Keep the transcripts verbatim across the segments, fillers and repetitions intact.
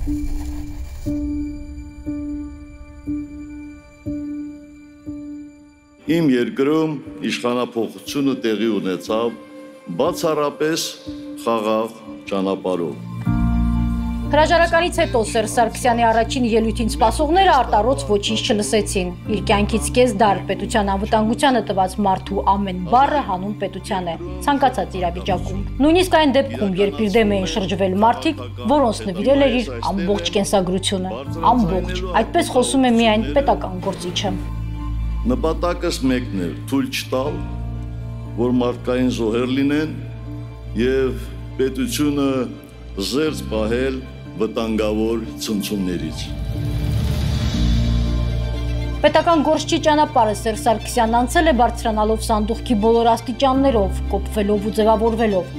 Իմ երկրում իշխանափոխությունը տեղի ունեցավ բացառապես խաղաղ ճանապարհով։ Հրաժարականից հետո Սերժ Սարգսյանի առաջին ելույթին սպասողները արտառոց ոչինչ չլսեցին։ Իր կյանքից կես դար պետության անվտանգությանը տված մարդու ամեն բառը հանուն պետության է, ցանկացած իրավիճակում։ Նույնիսկ այն դեպքում, երբ իր դեմ էին շրջվել մարդիկ, որոնց նվիրել էր իր ամբողջ կենսագրությունը։ Ամբողջ, այդպես խոսում է միայն պետական գործիչը։ Նպատակս մեկն էր՝ թույլ չտալ, որ մարդկային զոհեր լինեն եւ պետությունը զերծ պահել վտանգավոր ցնցումներից։ Պետական գործչի ճանապարհը Սերժ Սարգսյանն անցել է բարձրանալով սանդուղքի բոլոր աստիճաններով, կոփվելով ու ձևավորվելով։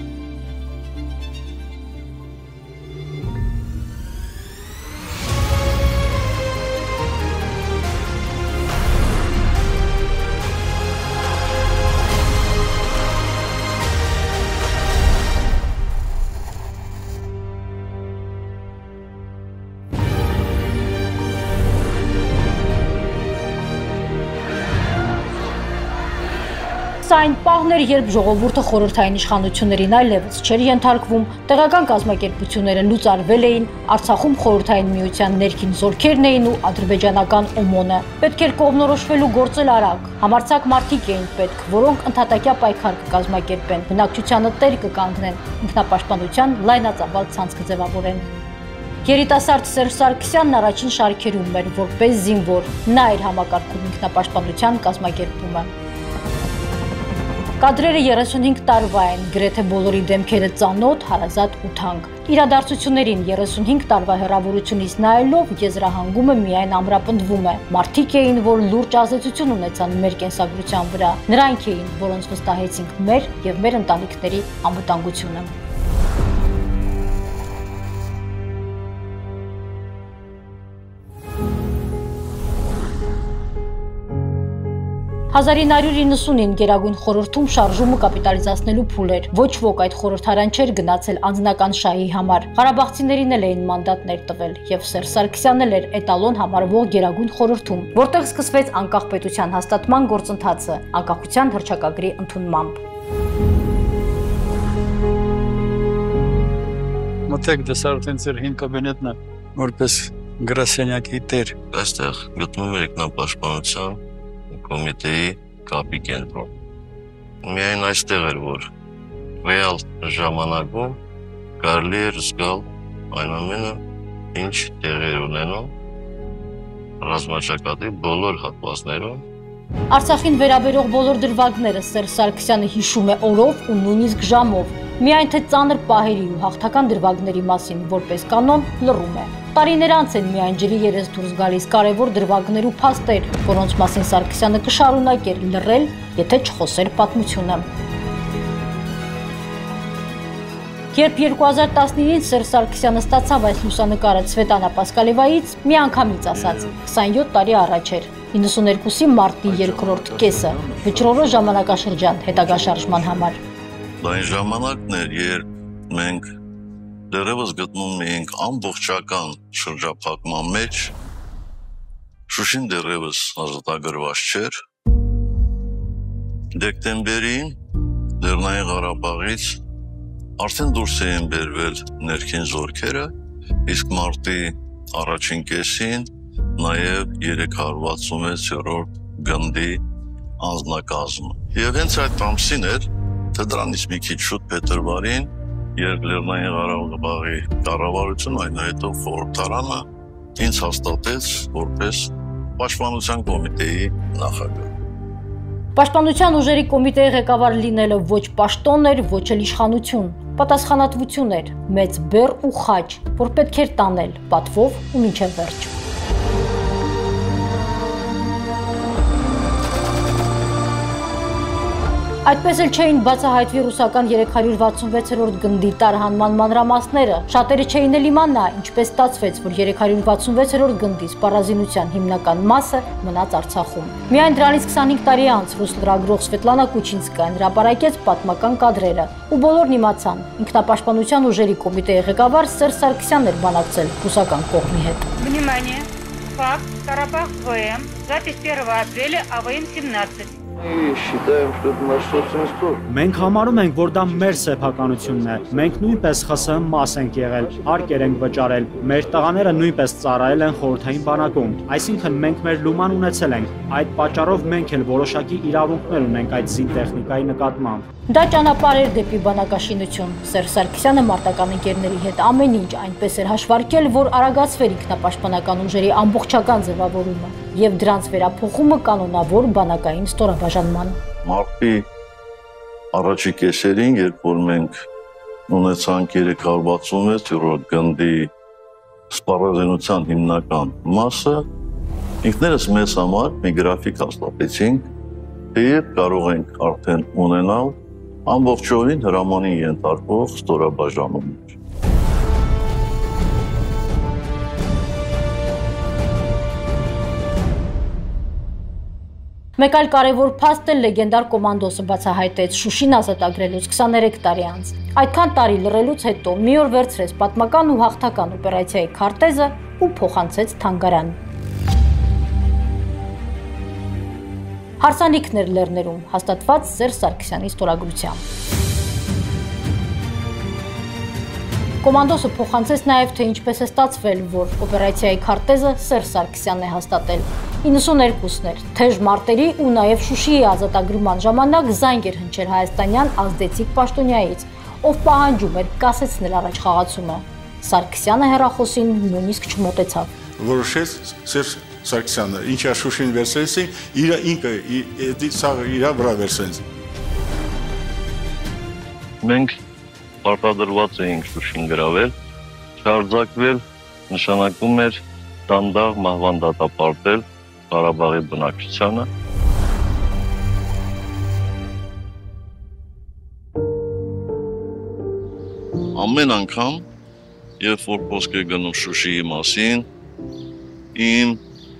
Սա այն պահն էր, երբ ժողովուրդը խորհրդային իշխանություններին այլևս չէր ենթարկվում, տեղական կազմակերպությունները լուծարվել էին, Արցախում խորհրդային միության ներքին զորքերն էին ու ադրբեջանական օմոնը։ Պետք էր կողմնորոշվել ու գործել արագ։ Համարձակ մարդիկ էին պետք, որոնք ընդհատակյա պայքար կկազմակերպեն, բնակչությանը տեր կկանգնեն, ինքնապաշտպանության լայնածավալ ցանց կձևավորեն։ Երիտասարդ Սերժ Սարգսյանն առաջին շարքերում էր որպես զինվոր, նա էր համակարգում ինքնապաշտպանության կազմակերպումը։ Կադրերը երեսունհինգ տարվա են, գրեթե բոլորի դեմքերը ծանոթ, հարազատ ու թանկ։ Իրադարձություններին երեսունհինգ տարվա հեռավորությունից նայելով եզրահանգումը միայն ամրապնդվում է։ Մարդիկ էին, որ լուրջ ազդեցություն ունեցան մեր կենսագրության վրա։ Նրանք էին, որոնց վստահեցինք մեր եւ մեր ընտանիքների անվտանգությունը։ հազար ինը հարյուր իննսունին Գերագույն խորհրդում շարժումը կապիտալիզացնելու փուլ էր։ Ոչ ոք այդ խորհրդարան չէր գնացել անձնական շահի համար։ Ղարաբաղցիներին էլ էին մանդատներ տվել, եւ Սերժ Սարգսյանն էլ էր էտալոն համարվող Գերագույն խորհրդում, որտեղ սկսվեց անկախ պետության հաստատման գործընթացը, անկախության հռչակագրի ընդունմամբ։ Մտեք դեսարտեն ձեր հին կաբինետնը, որպես գրասենյակի տեր։ Այստեղ գտնվում էր ինքնապաշտպանության կոմիտեի կապի կենտրոն։ Միայն այստեղ էր, որ ռեալ ժամանակում կարելի էր զգալ այն ամենը, ինչ տեղի էր ունենում ռազմաճակատի բոլոր հատվածներում։ Արցախին վերաբերող բոլոր դրվագները Սերժ Սարգսյանը հիշում է օրով ու նույնիսկ ժամով։ Միայն թե ծանր պահերի ու հաղթական դրվագների մասին որպես կանոն լռում է։ Տարիներ անց են միայն ջրի երես դուրս գալիս կարևոր դրվագներ ու փաստեր, որոնց մասին Սարգսյանը կշարունակեր լռել, եթե չխոսեր պատմությունը։ Երբ երկու հազար տասնինին Սերժ Սարգսյանը ստացավ այս լուսանկարը Ցվետանա Պասկալևայից, միանգամից ասաց, քսանյոթ տարի առաջ էր, իննսուներկուսի մարտի երկրորդ կեսը, վճռորոշ ժամանակաշրջան հետագա շարժման համար։ Այն ժամանակն էր, երբ մենք դեռևս գտնում էինք ամբողջական շրջափակման մեջ, Շուշին դեռևս ազատագրված չէր։ Դեկտեմբերին Լեռնային Ղարաբաղից արդեն դուրս էին բերվել ներքին զորքերը, իսկ մարտի առաջին կեսին նաև երեք հարյուր վաթսունվեցերորդ գնդի անձնակազմը։ Եվ հենց այդ ամսին էր, թե դրանից մի քիչ շուտ փետրվարին, երբ Լեռնային Ղարաբաղի կառավարությունը, այնուհետև խորհրդարանը ինձ հաստատեց որպես Պաշտպանության կոմիտեի նախագահ։ Պաշտպանության ուժերի կոմիտեի ղեկավար լինելը ոչ պաշտոն էր, ոչ էլ իշխանություն, պատասխանատվություն էր, մեծ բեռ ու խաչ, որ պետք էր տանել պատվով ու մինչև վերջ։ Այդպես էլ չէին բացահայտվի ռուսական երեք հարյուր վաթսունվեցերորդ գնդի տարհանման մանրամասները, շատերը չէին էլ իմանա, ինչպես ստացվեց, որ երեք հարյուր վաթսունվեցերորդ գնդի սպառազինության հիմնական մասը մնաց Արցախում։ Միայն դրանից քսանհինգ տարի անց ռուս լրագրող Սվետլանա Կուչինսկայան հրապարակեց պատմական կադրերը, ու բոլորն իմացան, ինքնապաշտպանության ուժերի կոմիտեի ղեկավար Սերժ Սարգսյանն էր բանակցել ռուսական կողմի հետ։ Внимание! Факт Карабах ВМ. Запись первого апреля АВМ семнадцать. Мы считаем, что это наш собственный спор. Մենք համարում ենք, որ դա մեր սեփականությունն է։ Մենք նույնպես ԽՍՀՄ մաս ենք եղել, արկեր ենք վճարել։ Մեր տղաները նույնպես ծառայել են խորհրդային բանակում։ Այսինքն մենք մեր լուման ունեցել ենք։ Այդ պատճառով մենք էլ որոշակի իրավունքներ ունենք այդ զինտեխնիկայի նկատմամբ։ Դա ճանապարհ էր դեպի բանակաշինություն։ Սերժ Սարգսյանը մարտական ընկերների հետ ամեն ինչ այնպես էր հաշվարկել, որ արագացվեր ինքնապաշտպանական ուժերի ամբողջական ձևավորումը եւ դրանց վերափոխումը կանոնավոր բանակային ստորաբաժանման։ Մարտի առաջի կեսերին, երբ որ մենք ունեցանք երեք հարյուր վաթսունվեցերորդ գնդի սպառազինության հիմնական մասը, ինքներս մեզ համար մի գրաֆիկ հաստատեցինք, թե երբ կարող ենք արդեն ունենալ ամբողջովին հրամանին ենթարկվող ստորաբաժանումներ։ Մեկ այլ կարևոր փաստ էլ լեգենդար կոմանդոսը բացահայտեց Շուշին ազատագրելուց քսաներեք տարի անց։ Այդքան տարի լռելուց հետո մի օր վերցրեց պատմական ու հաղթական օպերացիայի քարտեզը ու փոխանցեց թանգարան։ Հարսանիքն էր լեռներում, հաստատված Սերժ Սարգսյանի ստորագրությամբ։ Կոմանդոսը փոխանցեց նաև, թե ինչպես է ստացվել, որ օպերացիայի քարտեզը Սերժ Սարգսյանն է հաստատել։ իննսուններկուսն էր, թեժ մարտերի ու նաև Շուշիի ազատագրման ժամանակ զանգ էր հնչել հայաստանյան ազդեցիկ պաշտոնյայից, ով պահանջում էր կասեցնել առաջ խաղացումը։ Սարգսյանը հեռախոսին նույնիսկ չմոտեցավ։ Որոշեց Սերժ Սարգսյանը, ինչա Շուշին վերցրեցին, իր ինքը սաղը իր վրա վերցրեց։ Մենք պարտադրված էինք Շուշին գրավել, չարձակվել նշանակում էր դանդաղ մահվան դատապարտել Ղարաբաղի բնակչությանը։ Ամեն անգամ, երբ որ խոսք է գնում Շուշիի մասին, իմ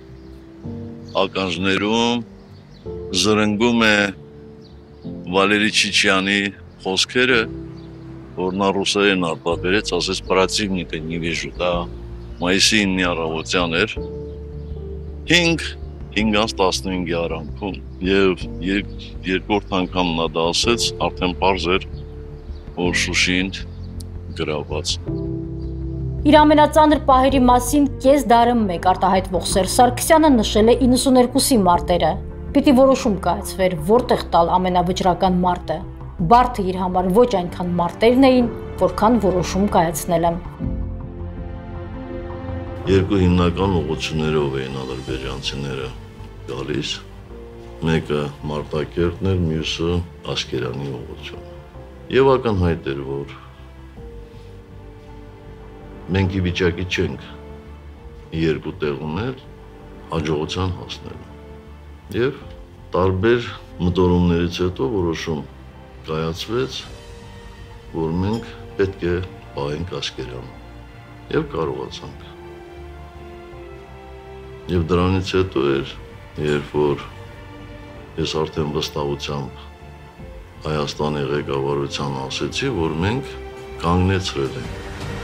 ականջներում զրնգում է Վալերի Չիչյանի խոսքերը, որ նա ռուսերեն արտաբերեց, ասես պրացիվնիկը не вижу, դա մայիսի ինը առավոտյան էր, հինգ հինգից տասնհինգի արանքում, և երկրորդ անգամ նա դա ասեց, արդեն պարզ էր, որ Շուշին գրաված։ Իր ամենածանր պահերի մասին կես դարը մեկ արտահայտվող Սերժ Սարգսյանը նշել է իննսուներկուսի մարտերը։ Պիտի որոշում կայացվեր, որտեղ տալ ամենավճռական մարտը։ Բարդը իր համար ոչ այնքան մարտերն էին, որքան որոշում կայացնելը։ Երկու հիմնական ուղղություններով էին ադրբեջանցիները գալիս, մեկը Մարտակերտն էր, մյուսը Ասկերանի ուղղությունը։ Եվ ակնհայտ էր, որ մենք ի վիճակի չենք երկու տեղումներ հաջողության հասնելու։ Եվ տարբեր մտորումներից հետո որոշում կայացվեց, որ մենք պետք է պահենք Ասկերանը։ Եվ կարողացանք։ Եվ դրանից հետո էր, երբ որ ես արդեն վստահությամբ Հայաստանի ղեկավարության ասեցի, որ մենք կանգնեցրել ենք։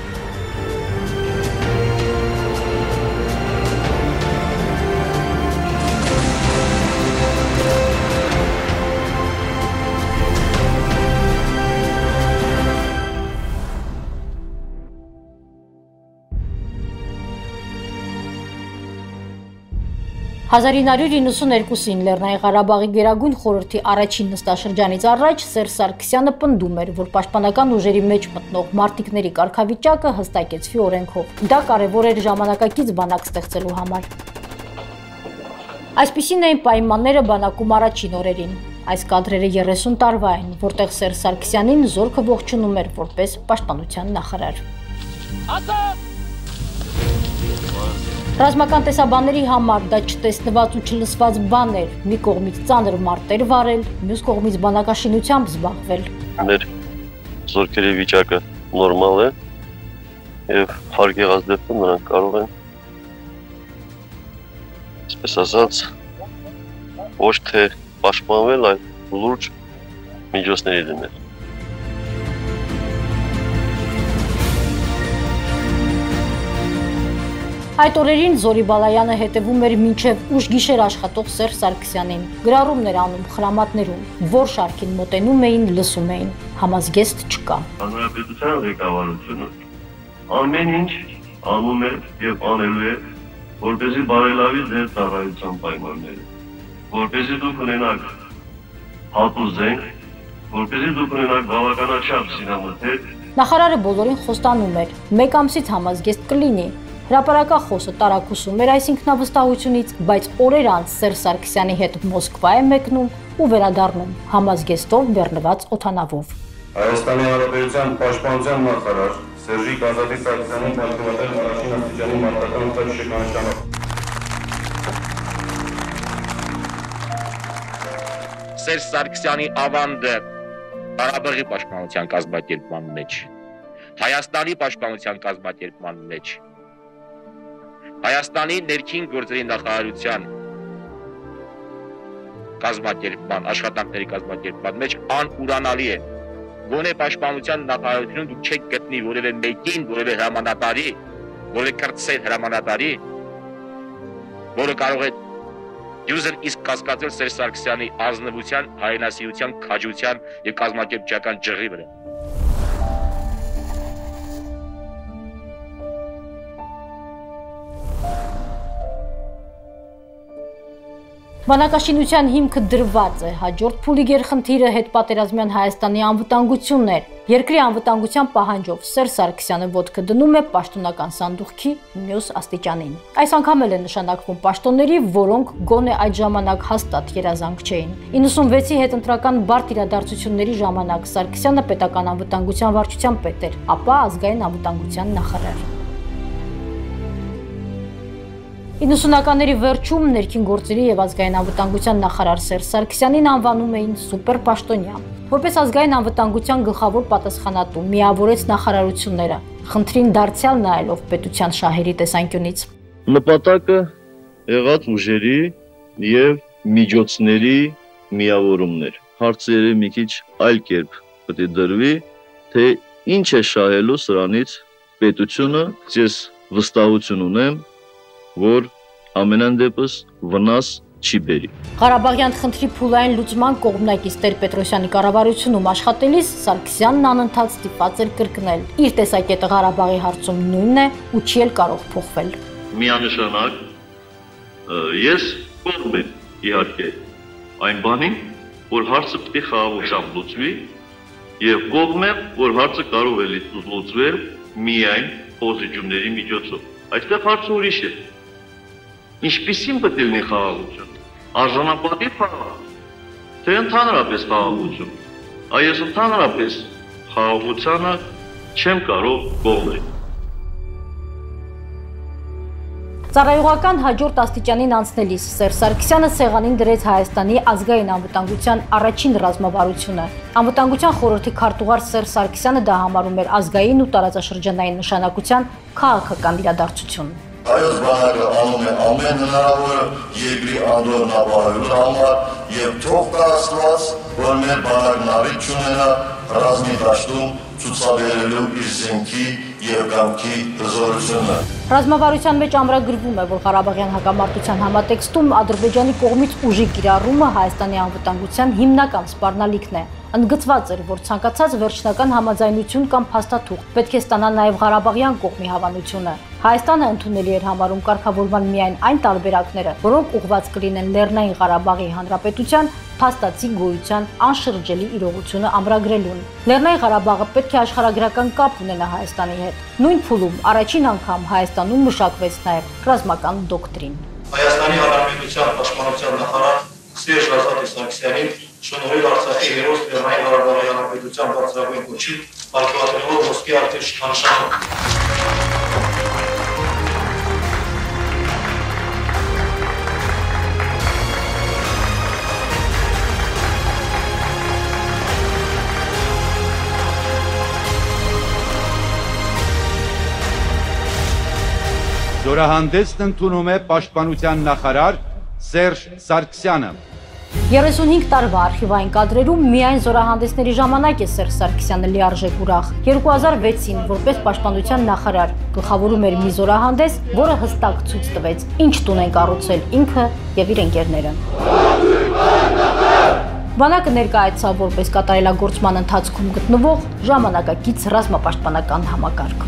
հազար ինը հարյուր իննսուներկուսին Լեռնային Ղարաբաղի Գերագույն խորհրդի առաջին նստաշրջանից առաջ Սերժ Սարգսյանը պնդում էր, որ պաշտպանական ուժերի մեջ մտնող մարտիկների կարգավիճակը հստակեցվի օրենքով։ Դա կարևոր էր ժամանակակից բանակ ստեղծելու համար։ Այսպիսին էին պայմանները բանակում առաջին օրերին։ Այս կադրերը երեսուն տարվա են, որտեղ Սերժ Սարգսյանին զորքը ողջունում էր որպես պաշտպանության նախարար։ Ռազմական տեսաբանների համար դա չտեսնված ու չլսված բան էր, մի կողմից ծանր մարտեր վարել, մյուս կողմից բանակաշինությամբ զբաղվել։ Մեր զորքերի վիճակը նորմալ է եւ հարկ եղած դեպքում նրանք կարող են, այսպես ասած, ոչ թե պաշտպանվել, այլ լուրջ միջոցների դնել։ Այդ օրերին Զորի Բալայանը հետևում էր մինչև ուշ գիշեր աշխատող Սերժ Սարգսյանին, գրառումներ անում խրամատներում, որ շարքին մոտենում էին, լսում էին, համազգեստ չկա։ Հանրապետության ղեկավարությունը ամեն ինչ անում է եւ անելու է, որպեսզի բարելավի ձեր ծառայության պայմանները, որպեսզի դուք ունենաք հատուկ զենք, որպեսզի դուք ունենաք բավականաչափ զինամթեր։ Նախարարը բոլորին խոստանում էր, մեկ ամսից համազգեստ կլինի։ Հրապարակախոսը տարակուսում էր այս ինքնավստահությունից, բայց օրեր անց Սերժ Սարգսյանի հետ Մոսկվա է մեկնում ու վերադառնում համազգեստով բեռնված օդանավով։ Հայաստանի Հանրապետության պաշտպանության նախարար Սերժիկ Ազատի Սարգսյանին պատկերել առաջին աստիճանի մարտական շրջանով։ Սերժ Սարգսյանի ավանդը Ղարաբաղի պաշտպանության կազմակերպման մեջ, Հայաստանի պաշտպանության կազմակերպման մեջ, Հայաստանի ներքին գործերի նախարարության կազմակերպման, աշխատանքների կազմակերպման մեջ անուրանալի է։ Գոնե պաշտպանության նախարարությունում դուք չեք գտնի որևէ մեկին, որևէ հրամանատարի, որևէ կրտսեր հրամանատարի, որը կարող է յուզեր իսկ կասկածել Սերժ Սարգսյանի ազնվության, հայրենասիրության, քաջության եւ կազմակերպչական ջղի վրա։ Բանակաշինության հիմքը դրված է, հաջորդ փուլի գերխնդիրը հետպատերազմյան Հայաստանի անվտանգությունն էր։ Երկրի անվտանգության պահանջով Սերժ Սարգսյանը ոտքը դնում է պաշտոնական սանդուղքի մյուս աստիճանին։ Այս անգամ էլ է նշանակվում պաշտոնների, որոնք գոնե այդ ժամանակ հաստատ երազանք չէին։ իննսունվեցի հետընտրական բարդ իրադարձությունների ժամանակ Սարգսյանը պետական անվտանգության վարչության պետ էր, ապա ազգային անվտանգության նախարար։ իննսունականների վերջում ներքին գործերի եւ ազգային անվտանգության նախարար Սերժ Սարգսյանին անվանում էին սուպերպաշտոնյա։ Որպես ազգային անվտանգության գլխավոր պատասխանատու միավորեց նախարարությունները, խնդրին դարձյալ նայելով պետության շահերի տեսանկյունից։ Նպատակը եղած ուժերի եւ միջոցների միավորումներ։ Հարցերը մի քիչ այլ կերպ պետք է դրվի, թե ինչ է շահելու սրանից պետությունը, ես վստահություն ունեմ, որ ամենայն դեպս վնաս չի բերի։ Ղարաբաղյան խնդրի փուլային լուծման կողմնակից Տեր-Պետրոսյանի կառավարությունում աշխատելիս Սարգսյանն անընդհատ ստիպված էր կրկնել. իր տեսակետը Ղարաբաղի հարցում նույնն է ու չի էլ կարող փոխվել։ Միանշանակ ես կողմ եմ իհարկե այն բանին, որ հարցը պետք է խաղաղությամբ լուծվի եւ կողմ եմ, որ հարցը կարող է լուծվել միայն փոխզիջումների միջոցով։ Այստեղ հարցը ուրիշ է։ Ինչպիսին պետք է լինի խաղաղություն։ Արժանապատիվ խաղաղություն, թե ընդհանրապես խաղաղություն։ Այս ընդհանրապես խաղաղությանը չեմ կարող կողմել։ Ծառայողական հաջորդ աստիճանին անցնելիս Սերժ Սարգսյանը սեղանին դրեց Հայաստանի ազգային անվտանգության առաջին ռազմավարությունը։ Անվտանգության խորհրդի քարտուղար Սերժ Սարգսյանը դա համարում էր ազգային ու տարածաշրջանային նշանակության քաղաքական իրադարձություն։ Հայոց բանակը անում է ամեն հնարավորը երկրի անդորն ապահովելու համար եւ թող կա Աստված, որ մեր բանակն առիթ չունենա ռազմի դաշտում ցուցաբերելու իր զենքի եւ կամքի հզորությունը։ Ռազմավարության մեջ ամրագրվում է, որ Ղարաբաղյան հակամարտության համատեքստում Ադրբեջանի կողմից ուժի կիրառումը Հայաստանի անվտանգության հիմնական սպառնալիքն է։ Ընդգծված էր, որ ցանկացած վերջնական համաձայնություն կամ փաստաթուղթ պետք է ստանա նաև Ղարաբաղյան կողմի հավանությունը։ Հայաստանը ընդունելի էր համարում կարգավորման միայն այն տարբերակները, որոնք ուղղված կլինեն Լեռնային Ղարաբաղի Հանրապետության փաստացի գոյության անշրջելի իրողությունը ամրագրելուն։ Լեռնային Ղարաբաղը պետք է աշխարհագրական կապ ունենա Հայաստանի հետ։ Նույն փուլում առաջին անգամ Հայաստանում մշակվեց նաև ռազմական դոկտրին։ Հայաստանի Հանրապետության պաշտպանության նախարար Սերժ Սարգսյանին շնորհիվ Արցախի հերոս Լեռնային Ղարաբաղի Հանրապետության բարձրագույն կոչի արգելանելով ոսկե արտիճ նշանով։ Զորահանդեսն ընդունում է Պաշտպանության նախարար Սերժ Սարգսյանը։ երեսունհինգ տարվա արխիվային կադրերում միայն զորահանդեսների ժամանակ է Սերժ Սարգսյանը լիարժեք ուրախ։ երկու հազար վեցին որպես Պաշտպանության նախարար գլխավորում էր մի զորահանդես, որը հստակ ցույց տվեց, ինչ տուն են կառուցել ինքը եւ իր ընկերները։ Բանակը ներկայացավ որպես կատարելագործման ընթացքում գտնվող ժամանակակից ռազմապաշտպանական համակարգ։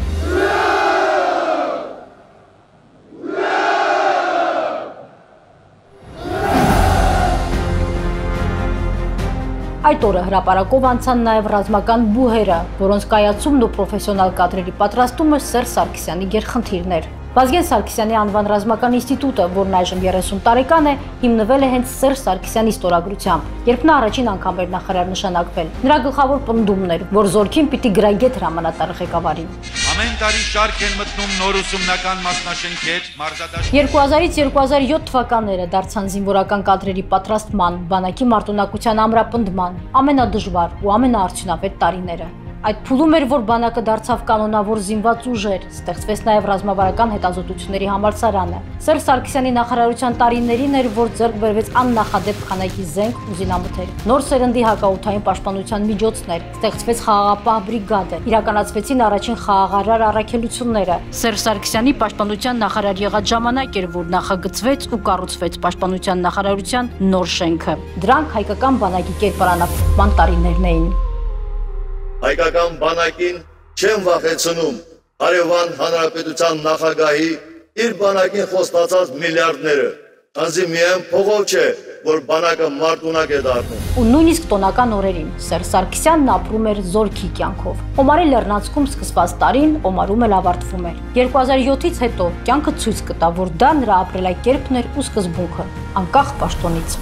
Այդ օրը հրապարակով անցան նաև ռազմական բուհերը, որոնց կայացումն ու պրոֆեսիոնալ կադրերի պատրաստումը Սերժ Սարգսյանի գերխնդիրներ։ Վազգեն Սարգսյանի անվան ռազմական ինստիտուտը, որն այժմ երեսուն տարեկան է, հիմնվել է հենց Սերժ Սարգսյանի ստորագրությամբ, երբ նա առաջին անգամ էր նախարար նշանակվել։ Նրա գլխավոր պնդումն էր, որ զորքին պիտի գրագետ հրամանատար ղեկավարի։ Ամեն տարի շարք են մտնում նոր ուսումնական մասնաշենքեր, մարզադաշտ։ երկու հազարից երկու հազար յոթ թվականները դարձան զինվորական կադրերի պատրաստման, բանակի մարտունակության ամրապնդման ամենադժվար ու ամենաարդյունավետ տարիները։ Այդ փուլում էր, որ բանակը դարձավ կանոնավոր զինված ուժեր, ստեղծվեց նաև ռազմավարական հետազոտությունների համալսարանը։ Սերժ Սարգսյանի նախարարության տարիներին էր, որ ձեռք բերվեց աննախադեպ քանակի զենք ու զինամթեր։ Նոր սերնդի հակաօդային պաշտպանության միջոցներ, ստեղծվեց խաղաղապահ բրիգադը, իրականացվեցին առաջին խաղաղարար առաքելությունները։ Սերժ Սարգսյանի պաշտպանության նախարար եղած ժամանակ էր, որ նախագծվեց ու կառուցվեց պաշտպանության նախարարության նոր շենքը։ Դրանք հայկական բանակի կերպարանափոխման տարիներն էին։ Հայկական բանակին չեն վախեցնում հարևան հանրապետության նախագահի իր բանակին խոստացած միլիարդները, քանզի միայն փողով չէ, որ բանակը մարտունակ է դառնում։ Ու նույնիսկ տոնական օրերին Սերժ Սարգսյանն ապրում էր զորքի կյանքով։ Օմարի լեռնանցքում սկսված տարին Օմարում էլ ավարտվում էր։ երկու հազար յոթից հետո կյանքը ցույց կտա, որ դա նրա ապրելակերպն էր ու սկզբունքը, անկախ պաշտոնից։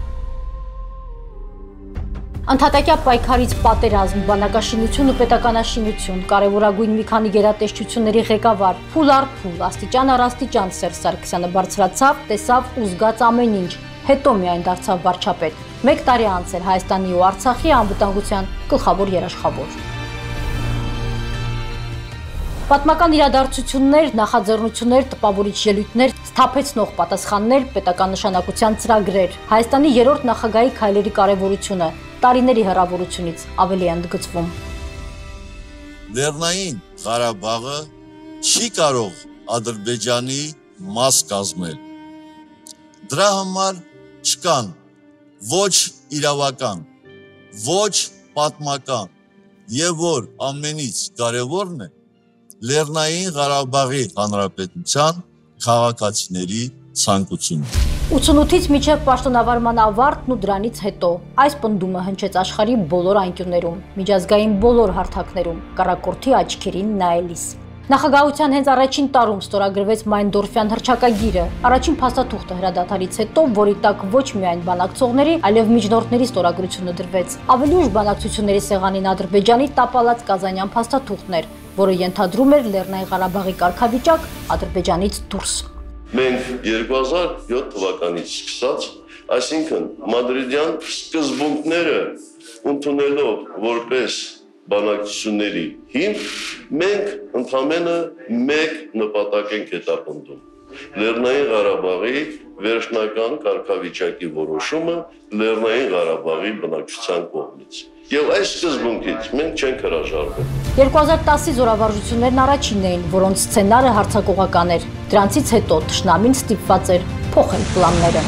Ընդհատակյա պայքարից պատերազմ, բանակաշինություն ու պետականաշինություն, կարևորագույն մի քանի գերատեսչությունների ղեկավար, փուլ առ փուլ, աստիճան առ աստիճան Սերժ Սարգսյանը բարձրացավ, տեսավ ու զգաց ամեն ինչ, հետո միայն դարձավ վարչապետ։ Մեկ տարի անց էր Հայաստանի ու Արցախի անվտանգության գլխավոր երաշխավոր։ Պատմական իրադարձություններ, նախաձեռնություններ, տպավորիչ ելույթներ, սթափեցնող պատասխաններ, պետական նշանակության ծրագրեր, Հայաստանի երրորդ նախագահի քայլերի կարևորությունը տարիների հեռավորությունից ավելի ընդգծվում։ Լեռնային Ղարաբաղը չի կարող Ադրբեջանի մաս կազմել։ Դրա համար չկան ոչ իրավական, ոչ պատմական, եւ որ ամենից կարևորն է Լեռնային Ղարաբաղի Հանրապետության քաղաքացիների ցանկությունը։ ութսունութից մինչև պաշտոնավարման ավարտն ու դրանից հետո այս պնդումը հնչեց աշխարհի բոլոր անկյուններում, միջազգային բոլոր հարթակներում, կառակորդի աչքերին նայելիս։ Նախագահության հենց առաջին տարում ստորագրվեց Մայնդորֆյան հռչակագիրը, առաջին փաստաթուղթը հրադադարից հետո, որի տակ ոչ միայն բանակցողների, այլև միջնորդների ստորագրությունը դրվեց։ Ավելի ուշ բանակցությունների սեղանին Ադրբեջանի տապալած Կազանյան փաստաթուղթն էր, որը ենթադրում էր Լեռնային Ղարաբաղի կարգավիճակ Ադրբեջանից դուրս։ Մենք երկու հազար յոթ թվականից սկսած, այսինքն մադրիդյան սկզբունքները ընդունելով որպես բանակցությունների հիմք, մենք ընդամենը մեկ նպատակ ենք հետապնդում։ Լեռնային Ղարաբաղի վերջնական կարգավիճակի որոշումը Լեռնային Ղարաբաղի բնակչության կողմից։ Եվ այս սկզբունքից մենք չենք հրաժարվում։ երկու հազար տասի զորավարժություններն առաջինն էին, որոնց սցենարը հարձակողական էր։ Դրանցից հետո թշնամին ստիպված էր փոխել պլանները։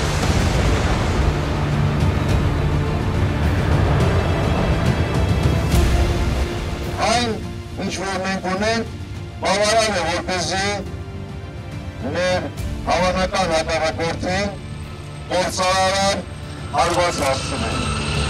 Այն, ինչ որ մենք ունենք, բավարար է, որպեսզի մեր հավանական հակառակորդին գործարար հարված հասցնենք։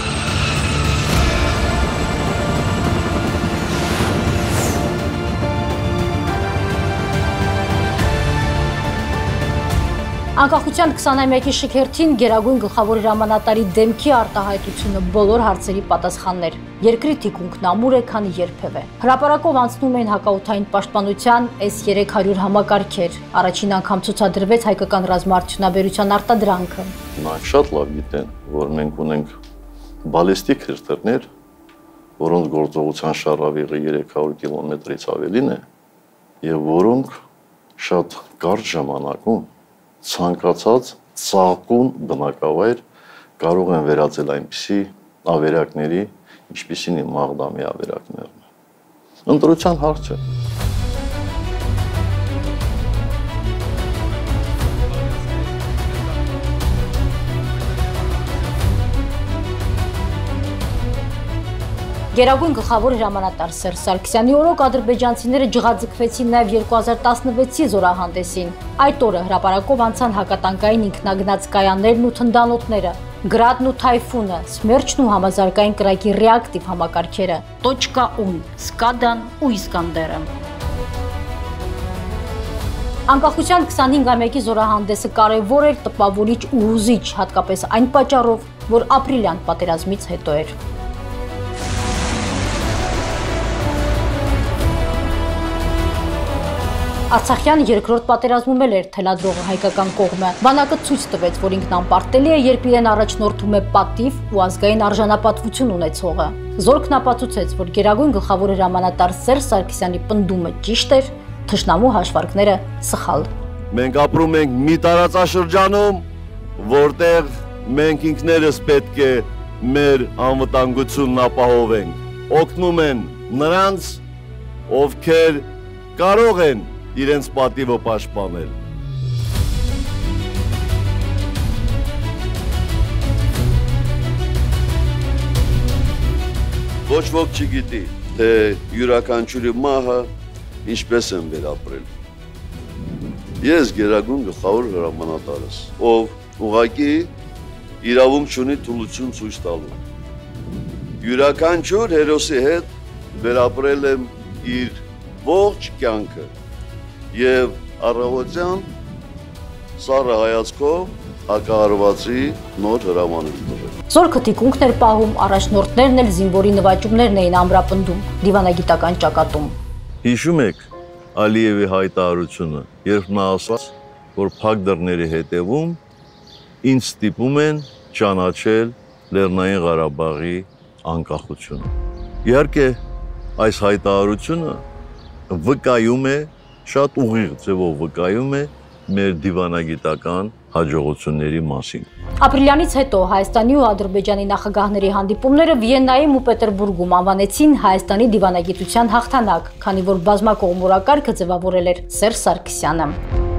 Անկախության քսաներկու շքերթին գերագույն գլխավոր հրամանատարի դեմքի արտահայտությունը բոլոր հարցերի պատասխաններ։ Երկրի թիկունքն ամուր է, քան երբևէ։ Հրապարակով անցնում են հակաօդային պաշտպանության էս երեք հարյուր համակարգեր։ Առաջին անգամ ցուցադրվեց հայկական ռազմաարդյունաբերության արտադրանքը։ Նրանք շատ լավ գիտեն, որ մենք ունենք բալիստիկ հրթիռներ, որոնց գործողության շարավիղը երեք հարյուր կիլոմետրից ավելին է, եւ որոնք շատ կարճ ժամանակում ցանկացած ծաղկուն բնակավայր կարող են վերածել այնպիսի ավերակների, ինչպիսին իմ Մաղդամի ավերակներն են։ Ընտրության հարց է։ Գերագույն գլխավոր հրամանատար Սերժ Սարգսյանի օրոք ադրբեջանցիները ջղաձգվեցին նաև երկու հազար տասնվեցի զորահանդեսին։ Այդ օրը հրապարակով անցան հակատանկային ինքնագնաց կայաններն ու թնդանոթները, գրադն ու թայֆունը, Սմերջն ու համազարգային կրակի ռեակտիվ համակարգերը, Տոչկա-ուն, Սկադան ու Իսկանդերը։ Անկախության քսանհինգամյակի զորահանդեսը կարևոր էր, տպավորիչ ու հուզիչ, հատկապես այն պատճառով, որ ապրիլյան պատերազմից հետո էր։ Արցախյան երկրորդ պատերազմում էլ էր թելադրողը հայկական կողմը։ Բանակը ցույց տվեց, որ ինքն անպարտելի է, երբ իրեն առաջնորդում է պատիվ ու ազգային արժանապատվություն ունեցողը։ Զորքն ապացուցեց, որ գերագույն գլխավոր հրամանատար Սերժ Սարգսյանի պնդումը ճիշտ էր, թշնամու հաշվարկները սխալ։ Մենք ապրում ենք մի տարածաշրջանում, որտեղ մենք ինքներս պետք է մեր անվտանգությունն ապահովենք։ Օգնում են նրանց, ովքեր կարող են իրենց պատիվը պաշտպանել։ Ոչ ոք չգիտի, թե յուրաքանչյուրի մահը ինչպես են վերապրել։ Ես գերագույն գլխավոր հրամանատարս, ով ուղղակի իրավունք չունի թուլություն ցույց տալու։ Յուրաքանչյուր հերոսի հետ վերապրել եմ իր ողջ կյանքը եւ առավոտյան սառը հայացքով հակահարվածի նոր հրամաններ տվել։ Զորքը թիկունքն էր պահում, առաջնորդներն էլ զինվորի նվաճումներն էին ամրապնդում, դիվանագիտական ճակատում։ Հիշում եք Ալիևի հայտարարությունը, երբ նա ասաց, որ փակ դռների հետևում ինձ ստիպում են ճանաչել Լեռնային Ղարաբաղի անկախությունը։ Իհարկե, այս հայտարարությունը վկայում է, շատ ուղիղ ձևով վկայում է մեր դիվանագիտական հաջողությունների մասին։ Ապրիլյանից հետո Հայաստանի ու Ադրբեջանի նախագահների հանդիպումները Վիեննայում ու Պետերբուրգում անվանեցին Հայաստանի դիվանագիտության հաղթանակ, քանի որ բազմակողմ օրակարգը ձևավորել էր Սերժ Սարգսյանը։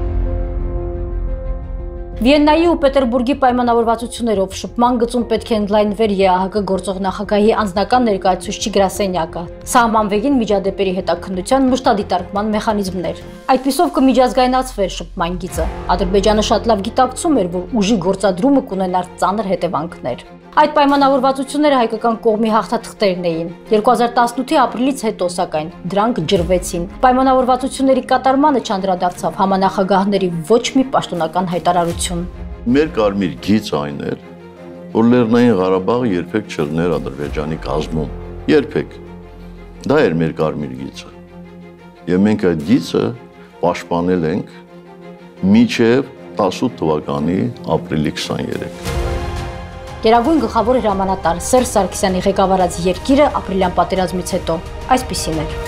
Վիեննայի ու Պետերբուրգի պայմանավորվածություններով շփման գծում պետք է ընդլայնվեր ԵԱՀԿ գործող նախագահի անձնական ներկայացուցիչի գրասենյակը, սահմանվեին միջադեպերի հետաքննության մշտադիտարկման մեխանիզմներ։ Այդպիսով կմիջազգայնացվեր շփման գիծը։ Ադրբեջանը շատ լավ գիտակցում էր, որ ուժի գործադրումը կունենար ծանր հետևանքներ։ Այդ պայմանավորվածությունները հայկական կողմի հաղթաթղթերն էին։ երկու հազար տասնութի ապրիլից հետո, սակայն, դրանք ջրվեցին։ Պայմանավորվածությունների կատարմանը չանդրադարձավ համանախագահների ոչ մի պաշտոնական հայտարարություն։ Մեր կարմիր գիծ այն էր, որ Լեռնային Ղարաբաղը երբեք չլներ Ադրբեջանի կազմում։ Երբեք։ Դա էր մեր կարմիր գիծը։ Եվ մենք այդ գիծը պաշտպանել ենք մինչև տասնութ թվականի ապրիլի քսաներեքը։ Գերագույն գլխավոր հրամանատար Սերժ Սարգսյանի ղեկավարած երկիրը ապրիլյան պատերազմից հետո այսպիսին էր։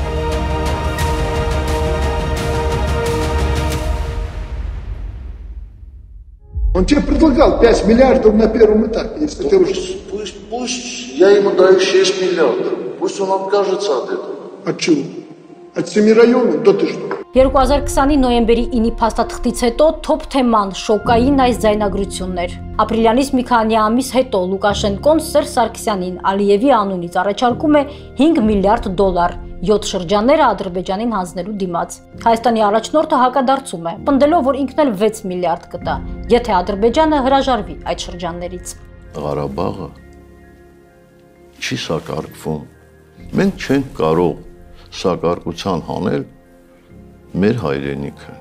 Он тебе предлагал пять миллиардов на первом этапе, если ты уже... Пусть, пусть я ему даю шесть миллиардов, пусть он откажется от этого. От чего? От семи районов? Да ты что? երկու հազար քսանի նոյեմբերի ինի փաստաթղթից հետո թոփ թեման շոկային այս ձայնագրությունն էր։ Ապրիլյանից մի քանի ամիս հետո Լուկաշենկոն Սերժ Սարգսյանին Ալիևի անունից առաջարկում է հինգ միլիարդ դոլար, յոթ շրջանները Ադրբեջանին հանձնելու դիմաց։ Հայաստանի առաջնորդը հակադարձում է, պնդելով, որ ինքն էլ վեց միլիարդ կտա, եթե Ադրբեջանը հրաժարվի այդ շրջաններից։ Ղարաբաղը չի սակարկվում։ Մենք չենք կարող սակարկության հանել մեր հայրենիքը։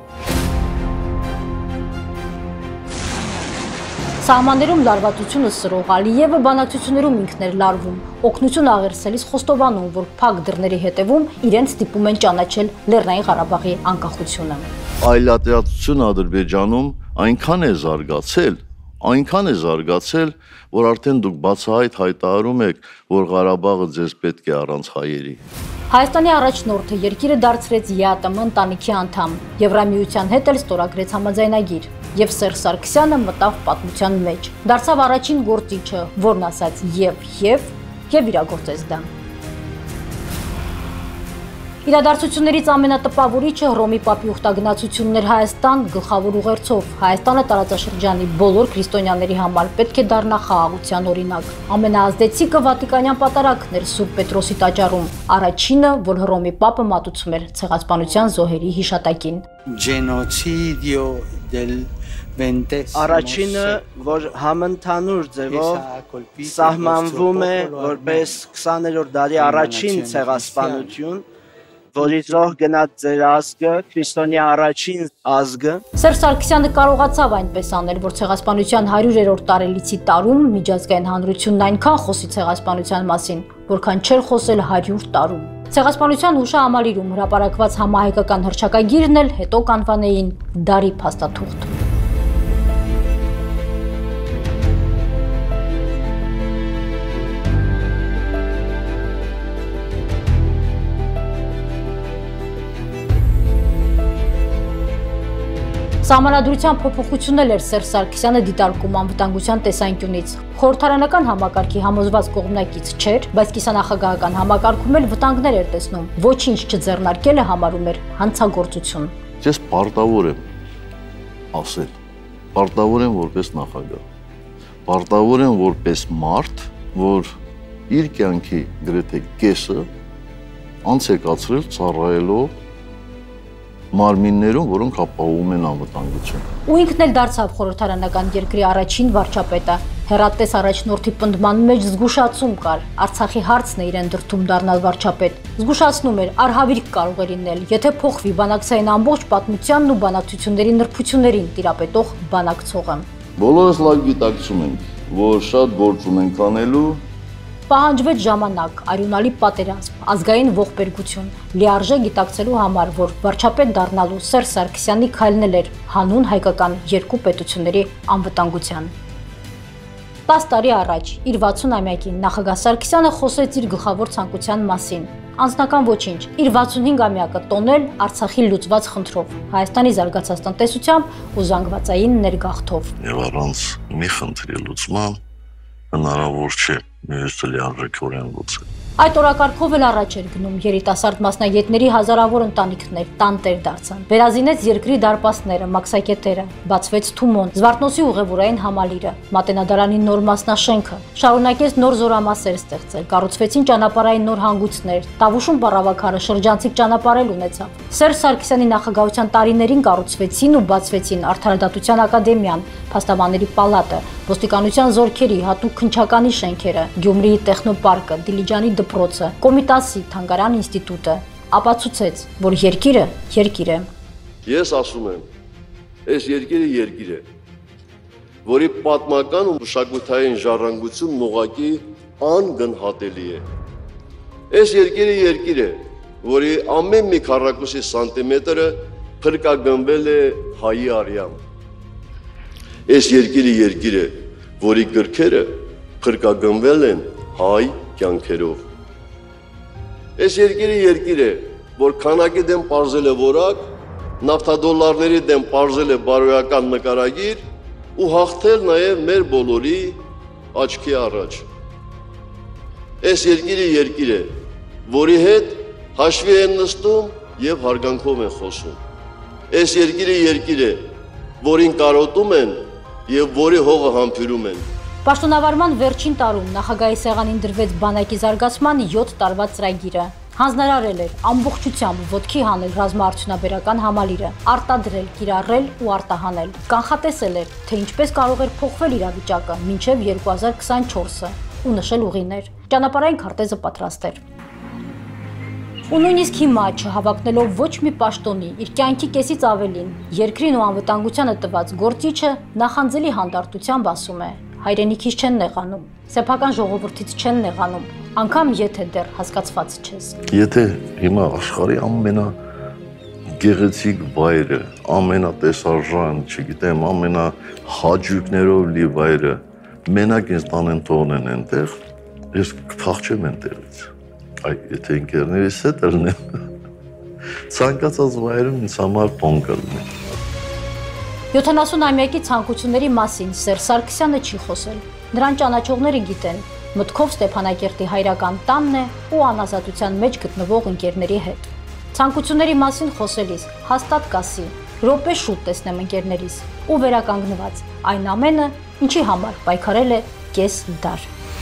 Սահմաններում լարվածությունը սրող Ալիևը բանակցություններում ինքն էր լարվում, օգնություն աղերսելիս խոստովանում, որ փակ դռների հետևում իրենց ստիպում են ճանաչել Լեռնային Ղարաբաղի անկախությունը։ Այլատիացությունը Ադրբեջանում այնքան է զարգացել, այնքան է զարգացել, որ արդեն դուք բացահայտ հայտարարում եք, որ Ղարաբաղը ձեզ պետք է առանց հայերի։ Հայաստանի առաջնորդը երկիրը դարձրեց ԵԱՏՄ ընտանիքի անդամ, Եվրամիության հետ էլ ստորագրեց համաձայնագիր, եւ Սերժ Սարգսյանը մտավ պատմության մեջ։ Դարձավ առաջին գործիչը, որն ասաց եւ եւ եւ իրագործեց դա։ Իրադարձություններից ամենատպավորիչը Հռոմի Պապի ուխտագնացություններ Հայաստան գլխավոր ուղերձով Հայաստանը տարածաշրջանի բոլոր քրիստոնյաների համար պետք է դառնա խաղաղության օրինակ։ Ամենաազդեցիկը Վատիկանյան պատարագն էր Սուրբ Պետրոսի տաճարում, առաջինը, որ Հռոմի Պապը մատուցում էր ցեղասպանության զոհերի հիշատակին։ Genocidio del Առաջինը, որ համընդհանուր ձևով սահմանվում է որպես քսաներորդ դարի առաջին ցեղասպանություն, որից ռոհ գնաց ձեր ազգը, քրիստոնյա առաջին ազգը։ Սերժ Սարգսյանը կարողացավ այնպես անել, որ ցեղասպանության հարյուրերորդ տարելիցի տարում միջազգային հանրությունն այնքան խոսի ցեղասպանության մասին, որքան չէր խոսել հարյուր տարում։ Ցեղասպանության հուշահամալիրում հրապարակված համահայկական հռչակագիրն էլ հետո կանվանեին դարի փաստաթուղթ։ Սահմանադրության փոփոխությունն էլ էր Սերժ Սարգսյանը դիտարկում անվտանգության տեսանկյունից։ Խորհրդարանական համակարգի համոզված կողմնակից չէր, բայց կիսանախագահական համակարգում էլ վտանգներ էր տեսնում։ Ոչինչ չձեռնարկելը համարում էր հանցագործություն։ Ես պարտավոր եմ ասել, պարտավոր եմ որպես նախագահ, պարտավոր եմ որպես մարդ, որ իր կյանքի գրեթե կեսը անց է կացրել ծառայելով մարմիններում, որոնք ապահովում են անվտանգություն։ Ու ինքն էլ դարձավ խորհրդարանական երկրի առաջին վարչապետը։ Հեռատես առաջնորդի պնդման մեջ զգուշացում կար։ Արցախի հարցն է իրեն դրդում դառնալ վարչապետ։ Զգուշացնում էր, արհավիրք կարող է լինել, եթե փոխվի բանակցային ամբողջ պատմությանն ու բանակցությունների նրբություններին տիրապետող բանակցողը։ Բոլորս լավ գիտակցում ենք, որ շատ գործ ունենք անելու։ Պահանջվեց ժամանակ, արյունալի պատերազմ, ազգային ողբերգություն, լիարժեք գիտակցելու համար, որ վարչապետ դառնալու Սերժ Սարգսյանի քայլն էր հանուն հայկական երկու պետությունների անվտանգության։ տասը տարի առաջ, իր վաթսուն-ամյակին, նախագահ Սարգսյանը խոսեց իր գլխավոր ցանկության մասին։ Անձնական ոչինչ, իր վաթսունհինգ-ամյակը տոնել Արցախի լուծված խնդրով, Հայաստանի զարգացած տնտեսությամբ ու զանգվածային ներգաղթով։ Եվ առանց մի խնդրի լուծման հնարավոր չէ մյուս լիարժեքորեն լուծել։ Այդ օրակարգով էլ առաջ էր գնում երիտասարդ մասնագետների հազարավոր ընտանիքներ տանտեր դարձան։ Վերազինեց երկրի դարպասները, մաքսակետերը, բացվեց Թումոն, Զվարթնոցի ուղևորային համալիրը, Մատենադարանի նոր մասնաշենքը, շարունակեց նոր զորամասեր ստեղծել, կառուցվեցին ճանապարհային նոր հանգույցներ, Տավուշում Պառավաքարը շրջանցիկ ճանապարհ ունեցավ։ Սերժ Սարգսյանի նախագահության տարիներին կառուցվեցին ու բացվեցին Արդարադատության ակադեմիան, Փաստաբանների պալատը, Ոստիկանության զորքերի հատուկ քննչականի շենքերը, Գյումրիի տեխնոպարկը, Դիլիջանի դպրոցը, Կոմիտասի թանգարան ինստիտուտը, ապացուցեց, որ երկիրը երկիր է։ Ես ասում եմ, այս երկիրը երկիր է, որի պատմական ու մշակութային ժառանգությունն ուղղակի անգնահատելի է։ Այս երկիրը երկիր է, որի ամեն մի քառակուսի սանտիմետրը փրկագնվել է հայի արյամբ։ Այս երկիրը երկիր է, որի գրքերը փրկագնվել են հայ կյանքերով։ Այս երկիրը երկիր է, որ քանակի դեմ պարզել է որակ, նավթադոլարների դեմ պարզել է բարոյական նկարագիր ու հաղթել նաև մեր բոլորի աչքի առաջ։ Այս երկիրը երկիր է, որի հետ հաշվի են նստում և հարգանքով են խոսում։ Այս երկիրը երկիր է, որին կարոտում են և որի հողը համբուրում են։ Պաշտոնավարման վերջին տարում նախագահի սեղանին դրվեց բանակի զարգացման յոթ տարվա ծրագիրը։ Հանձնարարել էր ամբողջությամբ ոտքի հանել ռազմաարդյունաբերական համալիրը, արտադրել, կիրառել ու արտահանել։ Կանխատեսել էր, թե ինչպես կարող էր փոխվել իրավիճակը մինչև երկու հազար քսանչորսը ու նշել ուղիներ։ Ճանապարհային քարտեզը պատրաստ էր։ Ու նույնիսկ հիմա չհավակնելով ոչ մի պաշտոնի, իր կյանքի կեսից ավելին, երկրին ու անվտանգությանը տված գործիչը նախանձելի հանդարտությամբ ասում է. հայրենիքից չեն նեղանում, սեփական ժողովրդից չեն նեղանում, անգամ եթե դեռ հասկացված չես։ Եթե հիմա աշխարհի ամենա գեղեցիկ վայրը, ամենատեսարժան, չգիտեմ, ամենահաճույքներով լի վայրը մենակ ինձ տանեն թողնեն այնտեղ, ես կփախչեմ այնտեղից։ Այ եթե ընկերներիս հետ ելնեմ, ցանկացած վայրում ինձ համար տոն կլինի։ յոթանասունամյակի ցանկությունների մասին Սերժ Սարգսյանը չի խոսել։ Նրան ճանաչողները գիտեն, մտքով Ստեփանակերտի հայրական տանն է ու անազատության մեջ գտնվող ընկերների հետ։ Ցանկությունների մասին խոսելիս հաստատ կասի. րոպե շուտ տեսնեմ ընկերներիս ու վերականգնված այն ամենը, ինչի համար պայքարել է կես դար։